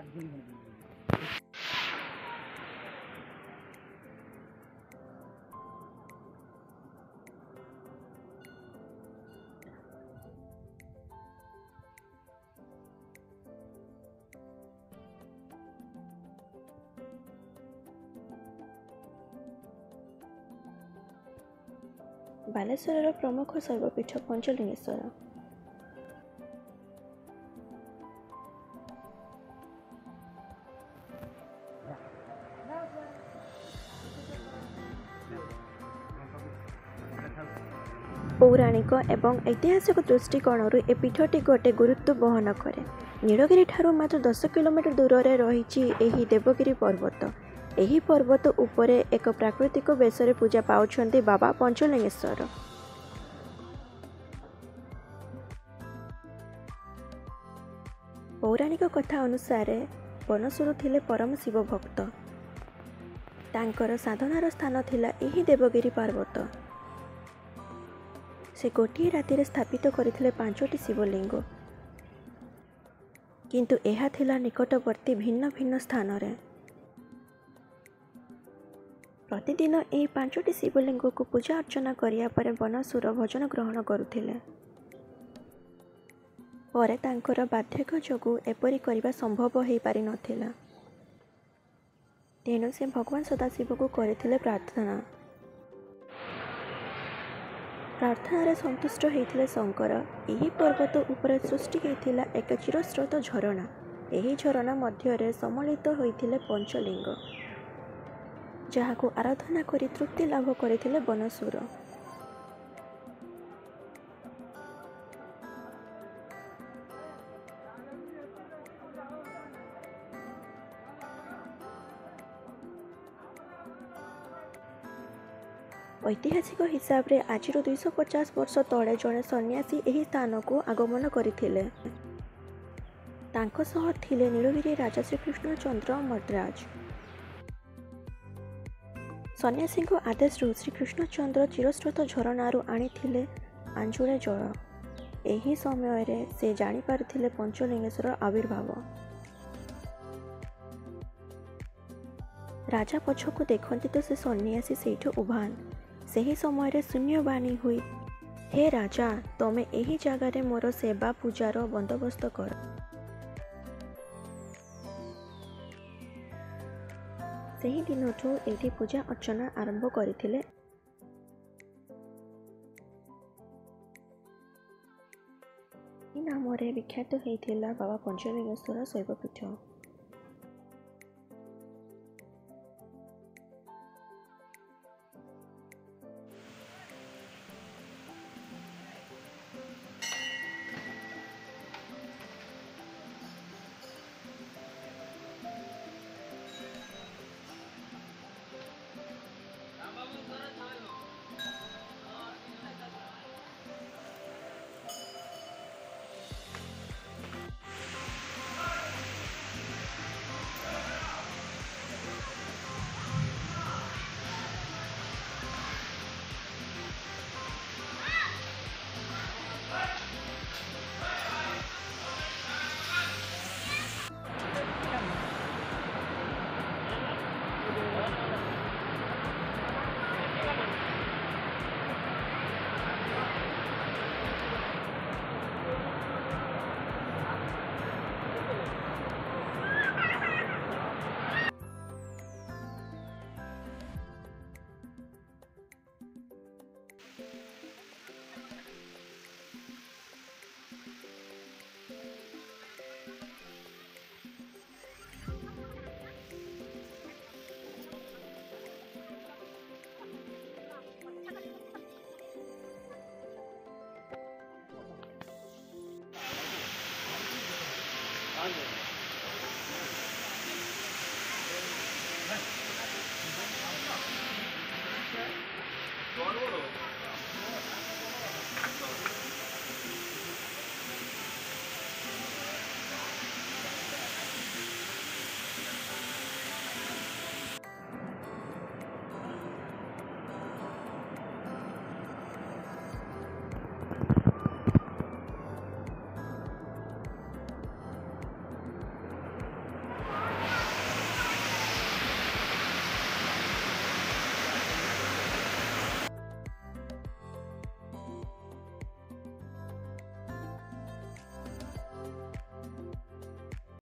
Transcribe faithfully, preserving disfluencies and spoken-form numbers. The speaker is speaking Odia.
ବାଲେଶ୍ୱରର ପ୍ରମୁଖ ଶୈବପୀଠ ପଞ୍ଚଲିଙ୍ଗେଶ୍ୱର। ପୌରାଣିକ ଏବଂ ଐତିହାସିକ ଦୃଷ୍ଟିକୋଣରୁ ଏ ପୀଠଟି ଗୋଟିଏ ଗୁରୁତ୍ୱ ବହନ କରେ। ନୀଳଗିରି ଠାରୁ ମାତ୍ର ଦଶ କିଲୋମିଟର ଦୂରରେ ରହିଛି ଏହି ଦେବଗିରି ପର୍ବତ। ଏହି ପର୍ବତ ଉପରେ ଏକ ପ୍ରାକୃତିକ ବେଶରେ ପୂଜା ପାଉଛନ୍ତି ବାବା ପଞ୍ଚଲିଙ୍ଗେଶ୍ୱର। ପୌରାଣିକ କଥା ଅନୁସାରେ ବନସୁର ଥିଲେ ପରମ ଶିବ ଭକ୍ତ। ତାଙ୍କର ସାଧନାର ସ୍ଥାନ ଥିଲା ଏହି ଦେବଗିରି ପର୍ବତ। ସେ ଗୋଟିଏ ରାତିରେ ସ୍ଥାପିତ କରିଥିଲେ ପାଞ୍ଚଟି ଶିବଲିଙ୍ଗ, କିନ୍ତୁ ଏହା ଥିଲା ନିକଟବର୍ତ୍ତୀ ଭିନ୍ନ ଭିନ୍ନ ସ୍ଥାନରେ। ପ୍ରତିଦିନ ଏହି ପାଞ୍ଚଟି ଶିବଲିଙ୍ଗକୁ ପୂଜା ଅର୍ଚ୍ଚନା କରିବା ପରେ ବନସୁର ଭୋଜନ ଗ୍ରହଣ କରୁଥିଲେ। ପରେ ତାଙ୍କର ବାର୍ଦ୍ଧକ୍ୟ ଯୋଗୁଁ ଏପରି କରିବା ସମ୍ଭବ ହୋଇପାରିନଥିଲା। ତେଣୁ ସେ ଭଗବାନ ସଦାଶିବଙ୍କୁ କରିଥିଲେ ପ୍ରାର୍ଥନା। ପ୍ରାର୍ଥନାରେ ସନ୍ତୁଷ୍ଟ ହୋଇଥିଲେ ଶଙ୍କର। ଏହି ପର୍ବତ ଉପରେ ସୃଷ୍ଟି ହୋଇଥିଲା ଏକ ଚିରସ୍ରୋତ ଝରଣା। ଏହି ଝରଣା ମଧ୍ୟରେ ସମ୍ମିଳିତ ହୋଇଥିଲେ ପଞ୍ଚଲିଙ୍ଗ, ଯାହାକୁ ଆରାଧନା କରି ତୃପ୍ତି ଲାଭ କରିଥିଲେ ବନସୁର। ଐତିହାସିକ ହିସାବରେ ଆଜିରୁ ଦୁଇଶହ ପଚାଶ ବର୍ଷ ତଳେ ଜଣେ ସନ୍ନ୍ୟାସୀ ଏହି ସ୍ଥାନକୁ ଆଗମନ କରିଥିଲେ। ତାଙ୍କ ସହ ଥିଲେ ନୀଳଗିରି ରାଜା ଶ୍ରୀକୃଷ୍ଣଚନ୍ଦ୍ର ମଦ୍ରାଜ। ସନ୍ନ୍ୟାସୀଙ୍କ ଆଦେଶରୁ ଶ୍ରୀକୃଷ୍ଣଚନ୍ଦ୍ର ଚିରସ୍ରୋତ ଝରଣାରୁ ଆଣିଥିଲେ ଆଞ୍ଜୁଳେ ଜଳ। ଏହି ସମୟରେ ସେ ଜାଣିପାରିଥିଲେ ପଞ୍ଚଲିଙ୍ଗେଶ୍ୱର ଆବିର୍ଭାବ। ରାଜା ପଛକୁ ଦେଖନ୍ତି ତ ସେ ସନ୍ନ୍ୟାସୀ ସେଇଠୁ ଉଭାନ। ସେହି ସମୟରେ ଶୂନ୍ୟବାଣୀ ହୋଇ, ହେ ରାଜା, ତମେ ଏହି ଜାଗାରେ ମୋର ସେବା ପୂଜାର ବନ୍ଦୋବସ୍ତ କର। ସେହି ଦିନଠୁ ଏଠି ପୂଜା ଅର୍ଚ୍ଚନା ଆରମ୍ଭ କରିଥିଲେ। ଏହି ନାମରେ ବିଖ୍ୟାତ ହୋଇଥିଲା ବାବା ପଞ୍ଚଲିଙ୍ଗେଶ୍ୱର ଶୈବପୀଠ।